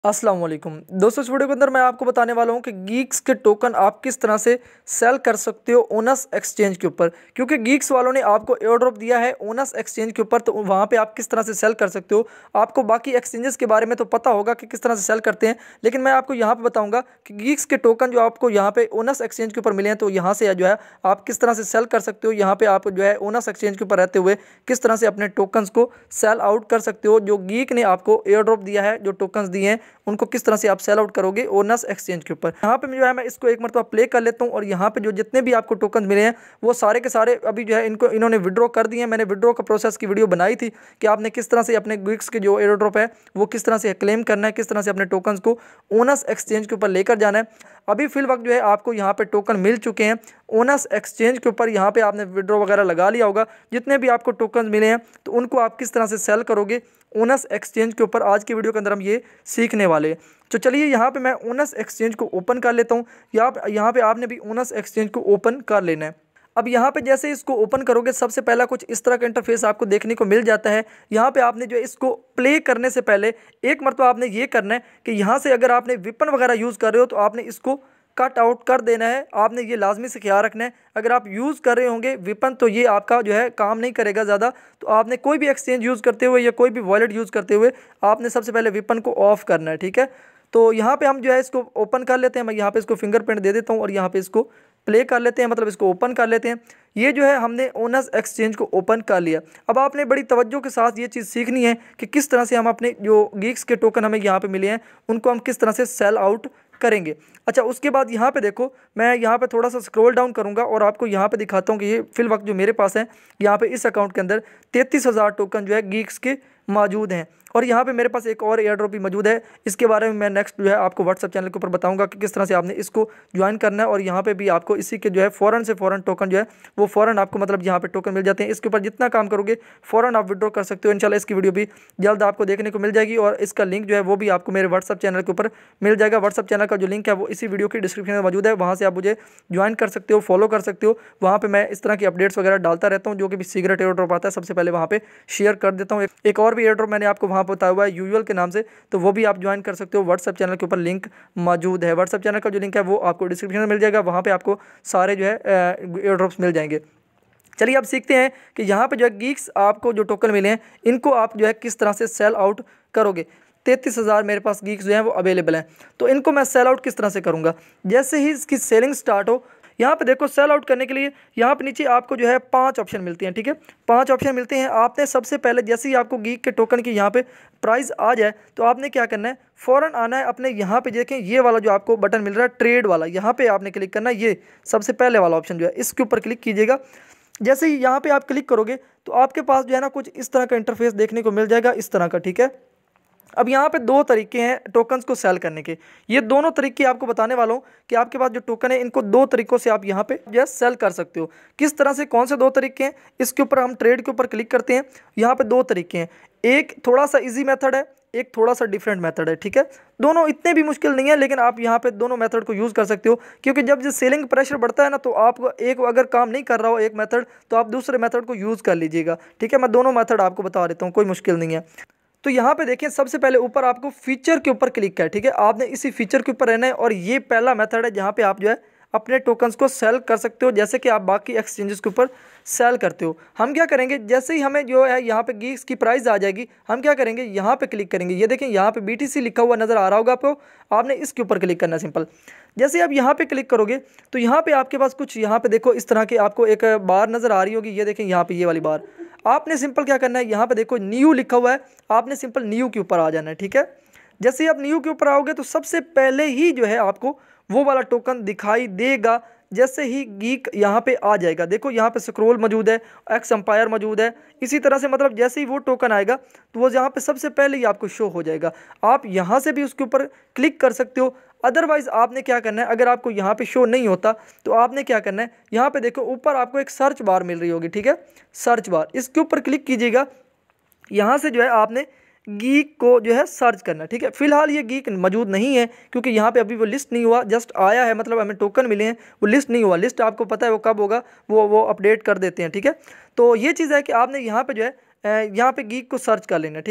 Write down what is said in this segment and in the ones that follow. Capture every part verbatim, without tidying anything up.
अस्सलाम वालेकुम दोस्तों, इस वीडियो के अंदर मैं आपको बताने वाला हूं कि गीक्स के टोकन आप किस तरह से सेल कर सकते हो ओनस एक्सचेंज के ऊपर। क्योंकि गीक्स वालों ने आपको एयर ड्रॉप दिया है ओनस एक्सचेंज के ऊपर, तो वहां पे आप किस तरह से सेल कर सकते हो। आपको बाकी एक्सचेंजेस के बारे में तो पता होगा कि किस तरह से सेल करते हैं, लेकिन मैं आपको यहाँ पर बताऊँगा कि गीक्स के टोकन जो आपको यहाँ पे ओनस एक्सचेंज के ऊपर मिले हैं, तो यहाँ से जो है आप किस तरह से सेल कर सकते हो। यहाँ पर आप जो है ओनस एक्सचेंज के ऊपर रहते हुए किस तरह से अपने टोकन्स को सेल आउट कर सकते हो। जो गीक ने आपको एयर ड्रॉप दिया है, जो टोकन्स दिए हैं, उनको किस तरह से आप सेल आउट करोगे ओनस एक्सचेंज के ऊपर। यहाँ पे जो है मैं इसको एक मरतबा प्ले कर लेता हूँ और यहाँ पे जो जितने भी आपको टोकन मिले हैं वो सारे के सारे अभी जो है इनको इन्होंने विड्रॉ कर दिए हैं। मैंने विड्रॉ का प्रोसेस की वीडियो बनाई थी कि आपने किस तरह से अपने गीक्स के जो एयर ड्रॉप है वो किस तरह से क्लेम करना है, किस तरह से अपने टोकन्स को ओनस एक्सचेंज के ऊपर लेकर जाना है। अभी फिल वक्त जो है आपको यहाँ पे टोकन मिल चुके हैं ओनस एक्सचेंज के ऊपर। यहाँ पे आपने विड्रॉ वगैरह लगा लिया होगा। जितने भी आपको टोकन मिले हैं तो उनको आप किस तरह से सेल करोगे ओनस एक्सचेंज के ऊपर, आज की वीडियो के अंदर हम ये सीखने वाले हैं। तो चलिए यहाँ पे मैं ओनस एक्सचेंज को ओपन कर लेता हूँ। यहाँ यहाँ पे आपने भी ओनस एक्सचेंज को ओपन कर लेना है। अब यहाँ पे जैसे इसको ओपन करोगे सबसे पहला कुछ इस तरह का इंटरफेस आपको देखने को मिल जाता है। यहाँ पे आपने जो है इसको प्ले करने से पहले एक मरतबा आपने ये करना है कि यहाँ से अगर आपने विपन वगैरह यूज़ कर रहे हो तो आपने इसको कट आउट कर देना है। आपने ये लाजमी से ख्याल रखना है, अगर आप यूज़ कर रहे होंगे विपन तो ये आपका जो है काम नहीं करेगा ज़्यादा। तो आपने कोई भी एक्सचेंज यूज़ करते हुए या कोई भी वॉलेट यूज़ करते हुए आपने सबसे पहले विपन को ऑफ करना है, ठीक है। तो यहाँ पे हम जो है इसको ओपन कर लेते हैं। मैं यहाँ पे इसको फिंगरप्रिंट दे देता हूँ और यहाँ पे इसको प्ले कर लेते हैं, मतलब इसको ओपन कर लेते हैं। ये जो है हमने ओनस एक्सचेंज को ओपन कर लिया। अब आपने बड़ी तवज्जो के साथ ये चीज़ सीखनी है कि किस तरह से हम अपने जो गीक्स के टोकन हमें यहाँ पे मिले हैं उनको हम किस तरह से सेल आउट करेंगे। अच्छा, उसके बाद यहाँ पे देखो, मैं यहाँ पे थोड़ा सा स्क्रॉल डाउन करूँगा और आपको यहाँ पे दिखाता हूँ कि ये फिल वक्त जो मेरे पास है यहाँ पे इस अकाउंट के अंदर तैंतीस हज़ार टोकन जो है गीक्स के मौजूद हैं। और यहाँ पे मेरे पास एक और एयर ड्रॉप भी मौजूद है। इसके बारे में मैं नेक्स्ट जो है आपको व्हाट्सअप चैनल के ऊपर बताऊंगा कि किस तरह से आपने इसको ज्वाइन करना है। और यहाँ पे भी आपको इसी के जो है फ़ौरन से फ़ौरन टोकन जो है वो फ़ौरन आपको मतलब यहाँ पे टोकन मिल जाते हैं। इसके ऊपर जितना काम करोगे फ़ौरन आप विड्रॉ कर सकते हो। इंशाल्लाह इसकी वीडियो भी जल्द आपको देखने को मिल जाएगी और इसका लिंक जो है वो भी आपको मेरे व्हाट्सअप चैनल के ऊपर मिल जाएगा। व्हाट्सअप चैनल का जो लिंक है वो इसी वीडियो की डिस्क्रिप्शन में मौजूद है, वहाँ से आप मुझे ज्वाइन कर सकते हो, फॉलो कर सकते हो। वहाँ पर मैं इस तरह की अपडेट्स वगैरह डालता रहता हूँ। जो कि भी सीक्रेट एयर ड्रॉप आता है सबसे पहले वहाँ पर शेयर कर देता हूँ। एक और भी एयर ड्रॉप मैंने आपको वहाँ पर बताया हुआ है यूजुअल के नाम से, तो वो भी आप ज्वाइन कर सकते हो। व्हाट्सएप चैनल के ऊपर लिंक मौजूद है। व्हाट्सएप चैनल का जो लिंक है वो आपको डिस्क्रिप्शन में मिल जाएगा, वहाँ पे आपको सारे जो है एयर ड्रॉप्स मिल जाएंगे। चलिए अब सीखते हैं कि यहाँ पे जो है गीक्स आपको जो टोकन मिले हैं इनको आप जो है किस तरह से सेल आउट करोगे। तैंतीस हज़ार मेरे पास गीक्स जो हैं वो अवेलेबल हैं, तो इनको मैं सेल आउट किस तरह से करूँगा। जैसे ही इसकी सेलिंग स्टार्ट हो, यहाँ पे देखो सेल आउट करने के लिए यहाँ पे नीचे आपको जो है पांच ऑप्शन मिलते हैं, ठीक है। पांच ऑप्शन मिलते हैं। आपने सबसे पहले जैसे ही आपको गीक के टोकन की यहाँ पे प्राइस आ जाए तो आपने क्या करना है, फ़ौरन आना है अपने यहाँ पे देखें ये वाला जो आपको बटन मिल रहा है ट्रेड वाला, यहाँ पे आपने क्लिक करना है। ये सबसे पहले वाला ऑप्शन जो है इसके ऊपर क्लिक कीजिएगा। जैसे ही यहाँ पे आप क्लिक करोगे तो आपके पास जो है ना कुछ इस तरह का इंटरफेस देखने को मिल जाएगा, इस तरह का, ठीक है। अब यहाँ पे दो तरीके हैं टोकन्स को सेल करने के। ये दोनों तरीके आपको बताने वाला हूँ कि आपके पास जो टोकन है इनको दो तरीकों से आप यहाँ पे जो सेल कर सकते हो। किस तरह से, कौन से दो तरीके हैं, इसके ऊपर हम ट्रेड के ऊपर क्लिक करते हैं। यहाँ पे दो तरीके हैं, एक थोड़ा सा इजी मेथड है, एक थोड़ा सा डिफरेंट मेथड है, ठीक है। दोनों इतने भी मुश्किल नहीं है, लेकिन आप यहाँ पे दोनों मेथड को यूज़ कर सकते हो। क्योंकि जब जो सेलिंग प्रेशर बढ़ता है ना तो आप एक अगर काम नहीं कर रहा हो एक मेथड तो आप दूसरे मेथड को यूज़ कर लीजिएगा, ठीक है। मैं दोनों मेथड आपको बता देता हूँ, कोई मुश्किल नहीं है। तो यहाँ पे देखें सबसे पहले ऊपर आपको फीचर के ऊपर क्लिक है, ठीक है। आपने इसी फीचर के ऊपर रहना है और ये पहला मेथड है जहाँ पे आप जो है अपने टोकन्स को सेल कर सकते हो, जैसे कि आप बाकी एक्सचेंजेस के ऊपर सेल करते हो। हम क्या करेंगे, जैसे ही हमें जो है यहाँ पे गीक्स की प्राइस आ जाएगी हम क्या करेंगे, यहाँ पे क्लिक करेंगे। ये देखें यहाँ पे बी टी सी लिखा हुआ नज़र आ रहा होगा आपको, आपने इसके ऊपर क्लिक करना सिंपल। जैसे आप यहाँ पे क्लिक करोगे तो यहाँ पे आपके पास कुछ यहाँ पे देखो इस तरह के आपको एक बार नज़र आ रही होगी। ये देखें यहाँ पे ये वाली बार, आपने सिंपल क्या करना है, यहाँ पे देखो न्यू लिखा हुआ है, आपने सिंपल न्यू के ऊपर आ जाना है, ठीक है। जैसे ही आप न्यू के ऊपर आओगे तो सबसे पहले ही जो है आपको वो वाला टोकन दिखाई देगा। जैसे ही गीक यहाँ पे आ जाएगा, देखो यहाँ पे स्क्रॉल मौजूद है, एक्स एम्पायर मौजूद है। इसी तरह से मतलब जैसे ही वो टोकन आएगा तो वो यहाँ पे सबसे पहले ही आपको शो हो जाएगा। आप यहाँ से भी उसके ऊपर क्लिक कर सकते हो। अदरवाइज़ आपने क्या करना है, अगर आपको यहाँ पे शो नहीं होता तो आपने क्या करना है, यहाँ पे देखो ऊपर आपको एक सर्च बार मिल रही होगी, ठीक है। सर्च बार, इसके ऊपर क्लिक कीजिएगा। यहाँ से जो है आपने गीक को जो है सर्च करना, ठीक है। फिलहाल ये गीक मौजूद नहीं है क्योंकि यहाँ पे अभी वो लिस्ट नहीं हुआ, जस्ट आया है, मतलब हमें टोकन मिले हैं, वो लिस्ट नहीं हुआ। लिस्ट आपको पता है वो कब होगा, वो वो अपडेट कर देते हैं, ठीक है। तो ये चीज़ है कि आपने यहाँ पे जो है यहाँ पे गीक को सर्च कर लेना, ठीक है।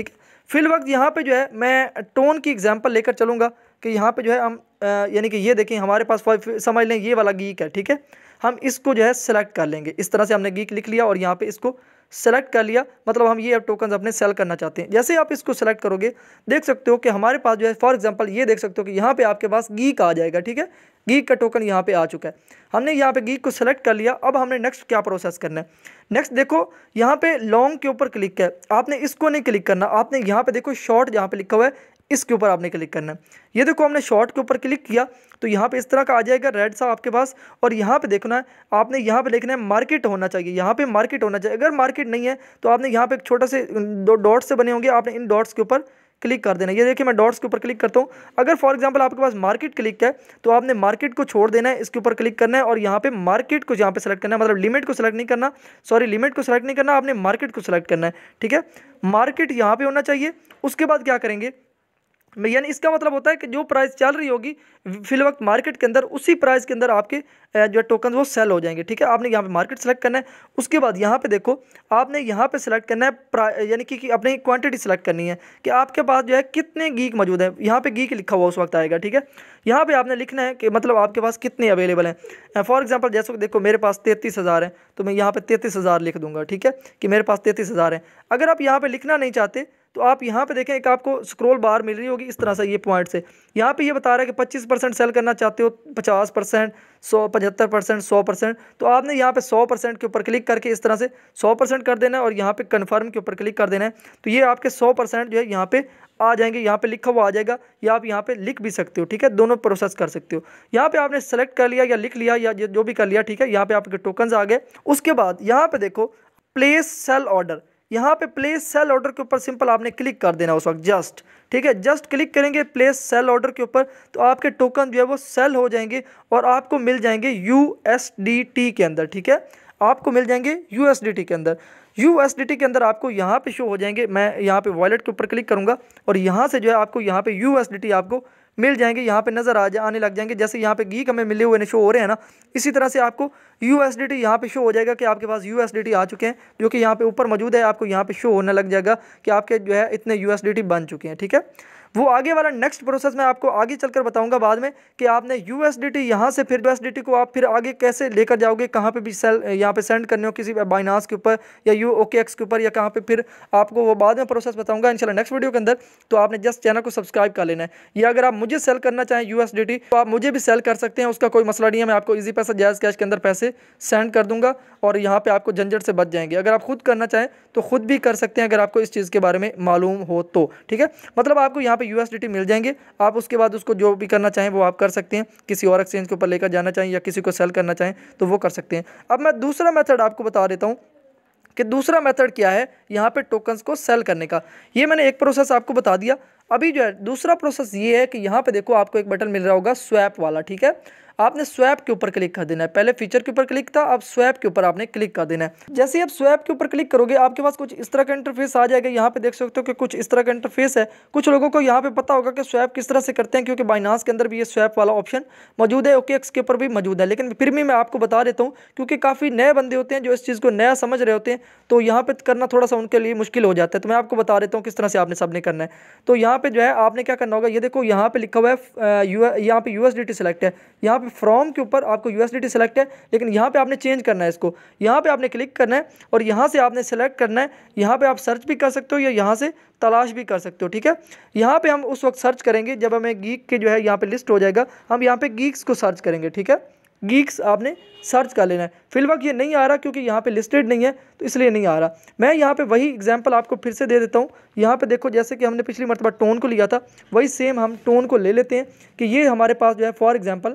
फिल वक्त यहाँ पे जो है मैं टोन की एग्जांपल लेकर चलूँगा कि यहाँ पे जो है हम यानी कि ये देखें हमारे पास समझ लें ये वाला गीक है, ठीक है। हम इसको जो है सेलेक्ट कर लेंगे, इस तरह से हमने गीक लिख लिया और यहाँ पे इसको सेलेक्ट कर लिया, मतलब हम ये अब टोकन अपने सेल करना चाहते हैं। जैसे आप इसको सेलेक्ट करोगे देख सकते हो कि हमारे पास जो है फॉर एग्जांपल ये देख सकते हो कि यहाँ पे आपके पास गीक आ जाएगा, ठीक है। गीक का टोकन यहाँ पे आ चुका है, हमने यहाँ पे गीक को सेलेक्ट कर लिया। अब हमने नेक्स्ट क्या प्रोसेस करना है, नेक्स्ट देखो यहाँ पे लॉन्ग के ऊपर क्लिक है, आपने इसको नहीं क्लिक करना, आपने यहाँ पे देखो शॉर्ट जहाँ पे लिखा हुआ है इसके ऊपर आपने क्लिक करना है। ये देखो हमने शॉर्ट के ऊपर क्लिक किया तो यहाँ पे इस तरह का आ जाएगा रेड सा आपके पास, और यहाँ पे देखना है आपने यहाँ पे लिखना है मार्केट होना चाहिए, यहाँ पे मार्केट होना चाहिए। अगर मार्केट नहीं है तो आपने यहाँ पे एक छोटा से दो डॉट्स से बने होंगे, आपने इन डॉट्स के ऊपर क्लिक कर देना। ये देखिए मैं डॉट्स के ऊपर क्लिक करता हूँ। अगर फॉर एग्जांपल आपके पास मार्केट क्लिक है तो आपने मार्केट को छोड़ देना है, इसके ऊपर क्लिक करना है और यहाँ पे मार्केट को यहाँ पे सेलेक्ट करना है, मतलब लिमिट को सेलेक्ट नहीं करना, सॉरी लिमिट को सेलेक्ट नहीं करना, आपने मार्केट को सेलेक्ट करना है, ठीक है। मार्केट यहाँ पे होना चाहिए। उसके बाद क्या करेंगे, यानी इसका मतलब होता है कि जो प्राइस चल रही होगी फिल वक्त मार्केट के अंदर उसी प्राइस के अंदर आपके जो टोकन वो सेल हो जाएंगे, ठीक है। आपने यहाँ पे मार्केट सेलेक्ट करना है। उसके बाद यहाँ पे देखो आपने यहाँ पे सेलेक्ट करना है यानी कि, कि अपनी क्वांटिटी सेलेक्ट करनी है कि आपके पास जो है कितने गीक मौजूद है। यहाँ पे गीक लिखा हुआ उस वक्त आएगा, ठीक है। यहाँ पे आपने लिखना है कि मतलब आपके पास कितने अवेलेबल हैं। फॉर एग्जाम्पल जैसे देखो मेरे पास तैंतीस हज़ार है तो मैं यहाँ पे तैंतीस हज़ार लिख दूंगा, ठीक है, कि मेरे पास तैंतीस हज़ार है। अगर आप यहाँ पे लिखना नहीं चाहते तो आप यहाँ पे देखें एक आपको स्क्रॉल बार मिल रही होगी इस तरह से, ये पॉइंट से यहाँ पे ये बता रहा है कि पच्चीस परसेंट सेल करना चाहते हो, पचास परसेंट, सौ पचहत्तर परसेंट, सौ परसेंट। तो आपने यहाँ पे सौ परसेंट के ऊपर क्लिक करके इस तरह से सौ परसेंट कर देना है और यहाँ पे कन्फर्म के ऊपर क्लिक कर देना है। तो ये आपके सौ परसेंट जो है यहाँ पे आ जाएंगे, यहाँ पे लिखा हुआ आ जाएगा, या आप यहाँ पे लिख भी सकते हो, ठीक है, दोनों प्रोसेस कर सकते हो। यहाँ पे आपने सेलेक्ट कर लिया या लिख लिया या जो भी कर लिया, ठीक है। यहाँ पे आपके टोकन्स आ गए। उसके बाद यहाँ पे देखो प्लेस सेल ऑर्डर, यहाँ पे प्लेस सेल ऑर्डर के ऊपर सिंपल आपने क्लिक कर देना उस वक्त जस्ट, ठीक है। जस्ट क्लिक करेंगे प्लेस सेल ऑर्डर के ऊपर तो आपके टोकन जो है वो सेल हो जाएंगे और आपको मिल जाएंगे यू एस डी टी के अंदर, ठीक है। आपको मिल जाएंगे यू एस डी टी के अंदर। यू एस डी टी के अंदर आपको यहाँ पे शो हो जाएंगे। मैं यहाँ पे वॉलेट के ऊपर क्लिक करूँगा और यहाँ से जो है आपको यहाँ पे यू एस डी टी आपको मिल जाएंगे, यहाँ पे नज़र आ जा आने लग जाएंगे। जैसे यहाँ पे गीक हमें मिले हुए शो हो रहे हैं ना, इसी तरह से आपको यू एस डी टी यहाँ पे शो हो जाएगा कि आपके पास यू एस डी टी आ चुके हैं, जो कि यहाँ पे ऊपर मौजूद है। आपको यहाँ पे शो होने लग जाएगा कि आपके जो है इतने यू एस डी टी बन चुके हैं, ठीक है। वो आगे वाला नेक्स्ट प्रोसेस मैं आपको आगे चलकर बताऊंगा बाद में कि आपने यू एस डी टी यहाँ से फिर यू एस डी टी को आप फिर आगे कैसे लेकर जाओगे, कहाँ पे भी सेल यहाँ पे सेंड करने हो किसी बाइनांस के ऊपर या यू ओके एक्स के ऊपर या कहाँ पे, फिर आपको वो बाद में प्रोसेस बताऊंगा इंशाल्लाह नेक्स्ट वीडियो के अंदर। तो आपने जस्ट चैनल को सब्सक्राइब कर लेना है। या अगर आप मुझे सेल करना चाहें यू एस डी टी तो आप मुझे भी सेल कर सकते हैं, उसका कोई मसला नहीं है। मैं आपको ईजी पैसा जायज़ कैश के अंदर पैसे सेंड कर दूंगा और यहाँ पे आपको झंझट से बच जाएंगे। अगर आप खुद करना चाहें तो खुद भी कर सकते हैं अगर आपको इस चीज़ के बारे में मालूम हो तो, ठीक है। मतलब आपको यहाँ पे यू एस डी टी मिल जाएंगे, आप उसके बाद उसको जो भी करना चाहें वो आप कर सकते हैं। किसी और एक्सचेंज के ऊपर लेकर जाना चाहें या किसी को सेल करना चाहें तो वो कर सकते हैं। अब मैं दूसरा मेथड आपको बता देता हूँ कि दूसरा मेथड क्या है यहाँ पे टोकन्स को सेल करने का। ये मैंने एक प्रोसेस आपको बता दिया। अभी जो है दूसरा प्रोसेस ये है कि यहाँ पे देखो आपको एक बटन मिल रहा होगा स्वैप वाला, ठीक है। आपने स्वैप के ऊपर क्लिक कर देना है। पहले फीचर के ऊपर क्लिक था, अब स्वैप के ऊपर आपने क्लिक कर देना है। जैसे ही आप स्वैप के ऊपर क्लिक करोगे आपके पास कुछ इस तरह का इंटरफेस आ जाएगा। यहाँ पे देख सकते हो कि कुछ इस तरह का इंटरफेस है। कुछ लोगों को यहाँ पे पता होगा कि स्वैप किस तरह से करते हैं, क्योंकि बाइनांस के अंदर भी ये स्वैप वाला ऑप्शन मौजूद है, ओके एक्स के ऊपर भी मौजूद है। लेकिन फिर भी मैं आपको बता देता हूँ क्योंकि काफ़ी नए बंदे होते हैं जो इस चीज़ को नया समझ रहे होते हैं, तो यहाँ पर करना थोड़ा सा उनके लिए मुश्किल हो जाता है। तो मैं आपको बता देता हूँ किस तरह से आपने सबने करना है। तो यहाँ पे जो है आपने क्या करना होगा, ये देखो यहाँ पे लिखा हुआ है यू यहाँ पे U S D T select है। यहाँ पे फ्रॉम के ऊपर आपको U S D T select है, लेकिन यहाँ पे आपने चेंज करना है इसको। यहाँ पे आपने क्लिक करना है और यहाँ से आपने सेलेक्ट करना है। यहाँ पे आप सर्च भी कर सकते हो या यहाँ से तलाश भी कर सकते हो, ठीक है। यहाँ पे हम उस वक्त सर्च करेंगे जब हमें गीक के जो है यहाँ पे लिस्ट हो जाएगा, हम यहाँ पे गीक्स को सर्च करेंगे, ठीक है। गीक्स आपने सर्च कर लेना है। फिल वक्त ये नहीं आ रहा क्योंकि यहाँ पे लिस्टेड नहीं है तो इसलिए नहीं आ रहा। मैं यहाँ पे वही एग्जांपल आपको फिर से दे देता हूँ। यहाँ पे देखो जैसे कि हमने पिछली मरतबा टोन को लिया था, वही सेम हम टोन को ले लेते हैं कि ये हमारे पास जो है फॉर एग्जांपल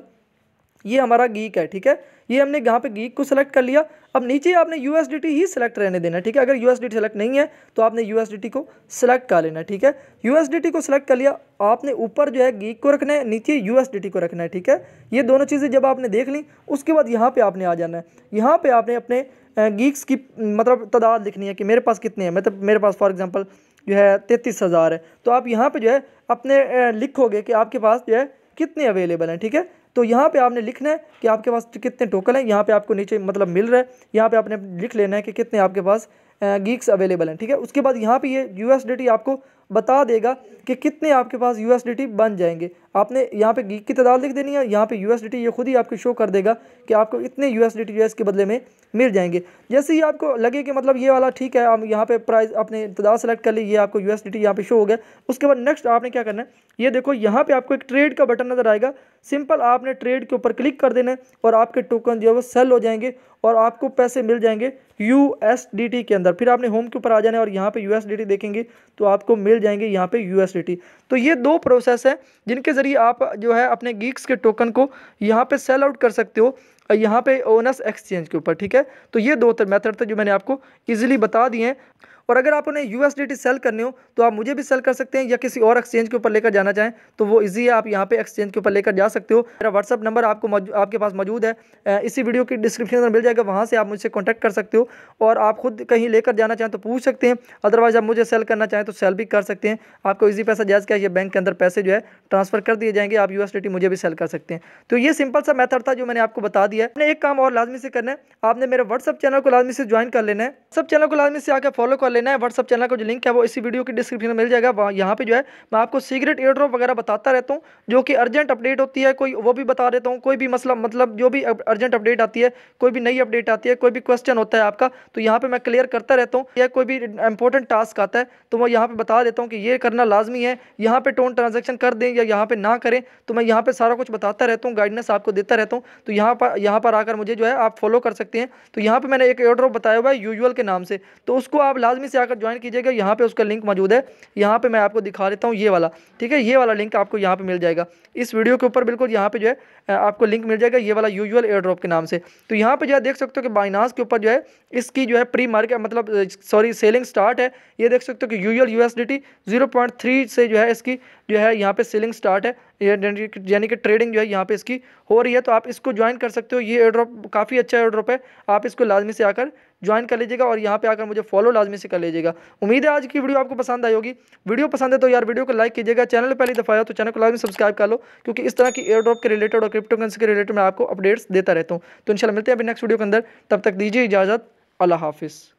ये हमारा गीक है, ठीक है। ये हमने यहाँ पे गीक को सेलेक्ट कर लिया। अब नीचे आपने यू एस डी टी ही सेलेक्ट रहने देना है, ठीक है। अगर U S D T select नहीं है तो आपने यू एस डी टी को सेलेक्ट कर लेना है, ठीक है। यू एस डी टी को सेलेक्ट कर लिया, आपने ऊपर जो है गीक को रखना है, नीचे यू एस डी टी को रखना है, ठीक है। ये दोनों चीज़ें जब आपने देख ली उसके बाद यहाँ पे आपने आ जाना है। यहाँ पे आपने अपने गीक्स की मतलब तादाद लिखनी है कि मेरे पास कितने हैं। मतलब मेरे पास फॉर एग्जाम्पल जो है तैंतीस हज़ार है, तो आप यहाँ पर जो है अपने लिखोगे कि आपके पास जो है कितने अवेलेबल हैं, ठीक है। तो यहाँ पे आपने लिखना है कि आपके पास कितने टोकन हैं। यहाँ पे आपको नीचे मतलब मिल रहा है, यहाँ पे आपने लिख लेना है कि कितने आपके पास गीक्स अवेलेबल हैं, ठीक है। उसके बाद यहाँ पे ये यूएसडीटी आपको बता देगा कि कितने आपके पास यूएसडीटी बन जाएंगे। आपने यहाँ पे गीक की तादाद लिख देनी है, यहाँ पे यूएसडीटी ये खुद ही आपको शो कर देगा कि आपको इतने यूएसडीटी जो है इसके बदले में मिल जाएंगे। जैसे ही आपको लगे कि मतलब ये वाला ठीक है, आप यहाँ पे प्राइस अपने तादाद सेलेक्ट कर ली, ये आपको यूएसडीटी यहाँ पे शो हो गया। उसके बाद नेक्स्ट आपने क्या करना है, ये देखो यहाँ पे आपको एक ट्रेड का बटन नजर आएगा। सिंपल आपने ट्रेड के ऊपर क्लिक कर देना है और आपके टोकन जो है वो सेल हो जाएंगे और आपको पैसे मिल जाएंगे यूएसडीटी के अंदर। फिर आपने होम के ऊपर आ जाना है और यहाँ पे यूएसडीटी देखेंगे तो आपको मिल जाएंगे यहाँ पे यूएसडीटी। तो ये दो प्रोसेस है जिनके ज़रिए आप जो है अपने गीक्स के टोकन को यहाँ पे सेल आउट कर सकते हो यहाँ पे ओनस एक्सचेंज के ऊपर, ठीक है। तो ये दो मेथड थे जो मैंने आपको इजीली बता दिए हैं। और अगर आप उन्हें यूएसडीटी सेल करने हो तो आप मुझे भी सेल कर सकते हैं, या किसी और एक्सचेंज के ऊपर लेकर जाना चाहें तो वो इजी है, आप यहाँ पे एक्सचेंज के ऊपर लेकर जा सकते हो। मेरा व्हाट्सअप नंबर आपको आपके पास मौजूद है, इसी वीडियो की डिस्क्रिप्शन में मिल जाएगा, वहाँ से आप मुझसे कॉन्टैक्ट कर सकते हो। और आप खुद कहीं लेकर जाना चाहें तो पूछ सकते हैं, अदरवाइज आप मुझे सेल करना चाहें तो सेल भी कर सकते हैं। आपको ईजी पैसा जायज़ क्या है, ये बैंक के अंदर पैसे जो है ट्रांसफर कर दिए जाएंगे, आप यूएसडीटी मुझे भी सेल कर सकते हैं। तो ये सिंपल सा मेथड था जो मैंने आपको बता दिया है। आपने एक काम और लाजमी से करना है, आपने मेरे व्हाट्सअप चैनल को लाजमी से ज्वाइन कर लेना है, सब चैनल को लाजमी से आकर फॉलो कर लेना है। व्हाट्सअप चैनल जो लिंक है वो इसी वीडियो की डिस्क्रिप्शन में मिल जाएगा। यहाँ पे जो है मैं आपको सीक्रेट एयर ड्रॉप वगैरह बताता रहता हूँ, जो कि अर्जेंट अपडेट होती है, कोई वो भी बता देता हूँ। कोई भी मसला मतलब जो भी अर्जेंट अपडेट आती है, कोई भी नई अपडेट आती है, कोई भी क्वेश्चन होता है आपका, तो यहाँ पे मैं क्लियर करता रहता हूँ। या कोई भी इंपॉर्टेंट टास्क आता है तो मैं यहाँ पे बता देता हूँ कि ये करना लाजमी है, यहाँ पे टोन ट्रांजेक्शन कर दें या यहाँ पे ना करें, तो मैं यहाँ पे सारा कुछ बताता रहता हूँ, गाइडेंस आपको देता रहता हूँ। तो यहाँ पर यहाँ पर आकर मुझे जो है आप फॉलो कर सकते हैं। तो यहाँ पे मैंने एक एयर ड्रॉप बताया हुआ है यूजुअल के नाम से, तो उसको आप लाजमी से आकर ज्वाइन कीजिएगा। यहाँ पे उसका लिंक मौजूद है, यहाँ पे मैं आपको दिखा देता हूँ, ये वाला, ठीक है। ये वाला लिंक आपको यहाँ पे मिल जाएगा इस वीडियो के ऊपर, बिल्कुल यहाँ पे जो है आपको लिंक मिल जाएगा, ये वाला यूजुअल एयर ड्रॉप के नाम से। तो यहाँ पे जो है देख सकते हो कि बाइनांस के ऊपर जो है इसकी जो है प्री मार्केट मतलब सॉरी सेलिंग स्टार्ट है। ये देख सकते हो कि usual USDT zero point three से जो है इसकी जो है यहाँ पे सेलिंग स्टार्ट है, यानी कि ट्रेडिंग जो है यहाँ पे इसकी हो रही है। तो आप इसको ज्वाइन कर सकते हो, ये एयर ड्रॉप काफ़ी अच्छा एयर ड्रॉप है, आप इसको लाजमी से आकर ज्वाइन कर लीजिएगा और यहाँ पे आकर मुझे फॉलो लाजमी से कर लीजिएगा। उम्मीद है आज की वीडियो आपको पसंद आई होगी। वीडियो पसंद है तो यार वीडियो को लाइक कीजिएगा, चैनल पे पहली दफ़ा आया तो चैनल को लाजमी सब्सक्राइब कर लो, क्योंकि इस तरह की एयर ड्रॉप के रिलेटेड और क्रिप्टो करेंसी के रिलेटेड मैं आपको अपडेट्स देता रहता हूँ। तो इंशाल्लाह मिलते हैं अभी नेक्स्ट वीडियो के अंदर, तब तक दीजिए इजाज़त, अल्लाह हाफिज़।